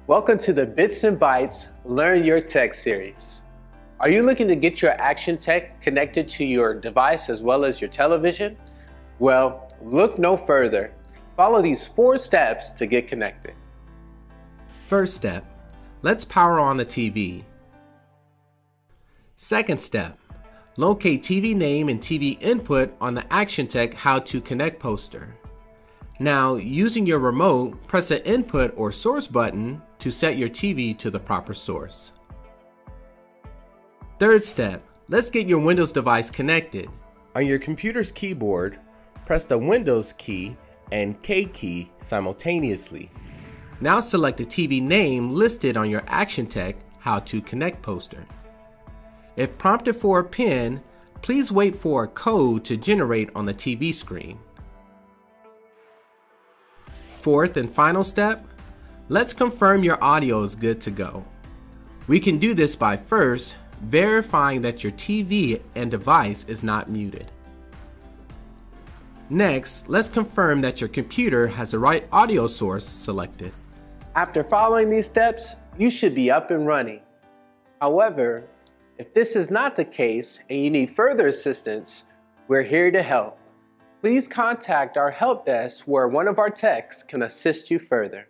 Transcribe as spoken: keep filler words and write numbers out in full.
Welcome to the Bits and Bytes Learn Your Tech series. Are you looking to get your action tech connected to your device as well as your television? Well, look no further. Follow these four steps to get connected. First step, let's power on the T V. Second step, locate T V name and T V input on the Action Tech How to Connect poster. Now, using your remote, press the input or source button to set your T V to the proper source. Third step, let's get your Windows device connected. On your computer's keyboard, press the Windows key and K key simultaneously. Now select the T V name listed on your Action Tech How to Connect poster. If prompted for a pin, please wait for a code to generate on the T V screen. Fourth and final step, let's confirm your audio is good to go. We can do this by first verifying that your T V and device is not muted. Next, let's confirm that your computer has the right audio source selected. After following these steps, you should be up and running. However, if this is not the case and you need further assistance, we're here to help. Please contact our help desk where one of our techs can assist you further.